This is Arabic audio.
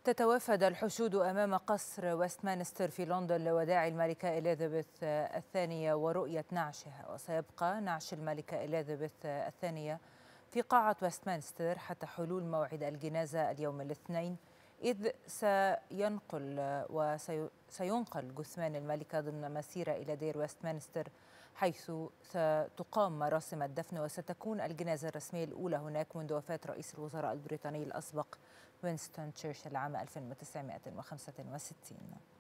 تتوافد الحشود أمام قصر ويستمنستر في لندن لوداع الملكة إليزابيث الثانية ورؤية نعشها، وسيبقى نعش الملكة إليزابيث الثانية في قاعة ويستمنستر حتى حلول موعد الجنازة اليوم الاثنين، إذ سينقل جثمان الملكة ضمن مسيرة إلى دير ويستمنستر، حيث ستقام مراسم الدفن، وستكون الجنازة الرسمية الأولى هناك منذ وفاة رئيس الوزراء البريطاني الأسبق وينستون تشرشل عام 1965.